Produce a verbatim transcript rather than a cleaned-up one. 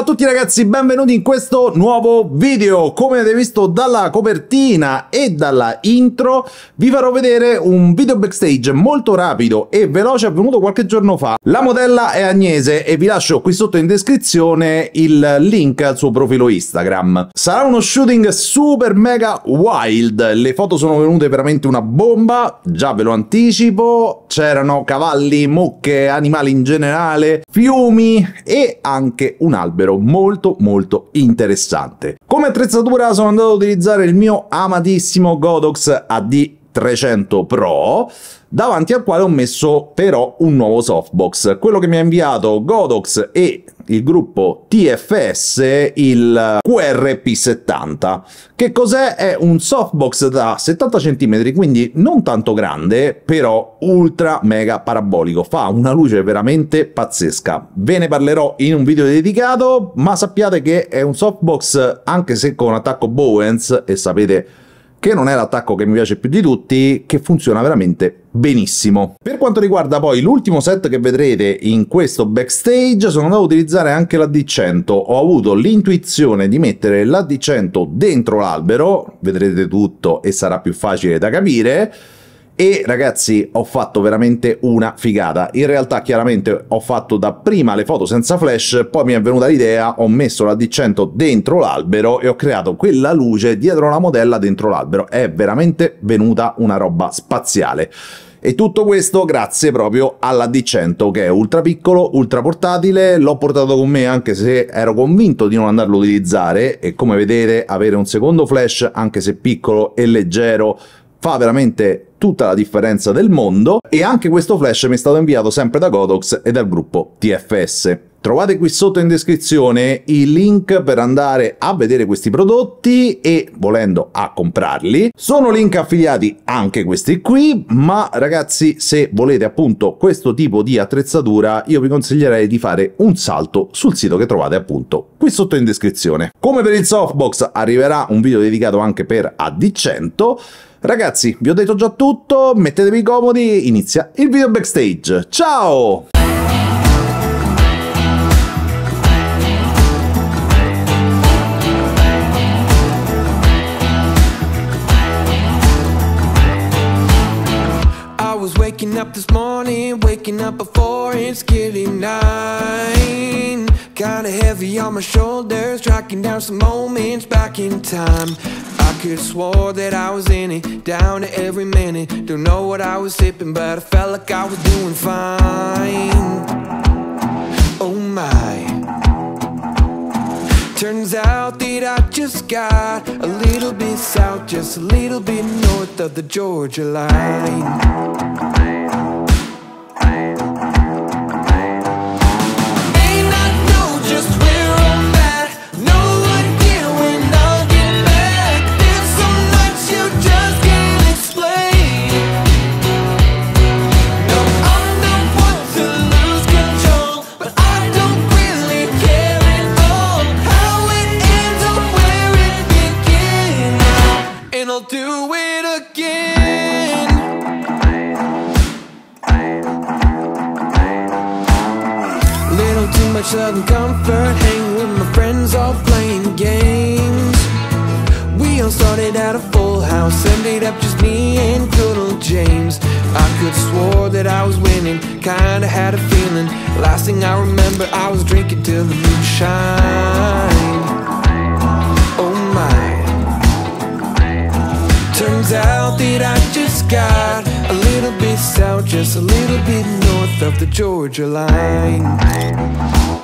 a tutti ragazzi, benvenuti in questo nuovo video. Come avete visto dalla copertina e dalla intro, vi farò vedere un video backstage molto rapido e veloce avvenuto qualche giorno fa. La modella è Agnese e vi lascio qui sotto in descrizione il link al suo profilo Instagram. Sarà uno shooting super mega wild, le foto sono venute veramente una bomba, già ve lo anticipo. C'erano cavalli, mucche, animali in generale, fiumi e anche un albero molto molto interessante. Come attrezzatura sono andato ad utilizzare il mio amatissimo Godox A D trecento Pro, davanti al quale ho messo però un nuovo softbox, quello che mi ha inviato Godox e il gruppo T F S, il Q R P settanta. Che cos'è? È un softbox da settanta centimetri, quindi non tanto grande, però ultra mega parabolico, fa una luce veramente pazzesca. Ve ne parlerò in un video dedicato, ma sappiate che è un softbox, anche se con attacco Bowens, e sapete che non è l'attacco che mi piace più di tutti, che funziona veramente benissimo. Per quanto riguarda poi l'ultimo set che vedrete in questo backstage, sono andato ad utilizzare anche l'A D cento. Ho avuto l'intuizione di mettere l'A D cento dentro l'albero, vedrete tutto e sarà più facile da capire. E ragazzi, ho fatto veramente una figata. In realtà chiaramente ho fatto dapprima le foto senza flash, poi mi è venuta l'idea, ho messo la D cento dentro l'albero e ho creato quella luce dietro la modella dentro l'albero. È veramente venuta una roba spaziale. E tutto questo grazie proprio alla D cento, che è ultra piccolo, ultra portatile. L'ho portato con me anche se ero convinto di non andarlo a utilizzare, e come vedete avere un secondo flash, anche se piccolo e leggero, fa veramente tutta la differenza del mondo. E anche questo flash mi è stato inviato sempre da Godox e dal gruppo T F S. Trovate qui sotto in descrizione il link per andare a vedere questi prodotti e, volendo, a comprarli. Sono link affiliati anche questi qui, ma ragazzi, se volete appunto questo tipo di attrezzatura, io vi consiglierei di fare un salto sul sito che trovate appunto qui sotto in descrizione. Come per il softbox arriverà un video dedicato anche per A D cento. Ragazzi, vi ho detto già tutto, mettetevi comodi, inizia il video backstage. Ciao! I was waking up this morning, waking up before it's getting nine. Kinda heavy on my shoulders, tracking down some moments back in time. I could've swore that I was in it, down to every minute. Don't know what I was sipping, but I felt like I was doing fine. Oh my. Turns out that I just got a little bit south, just a little bit north of the Georgia line. I'll do it again. Little too much southern comfort, hanging with my friends, all playing games. We all started at a full house, ended up just me and good old James. I could've swore that I was winning, kinda had a feeling. Last thing I remember, I was drinking till the moonshine. Oh my. Turns out that I just got a little bit south, just a little bit north of the Georgia line.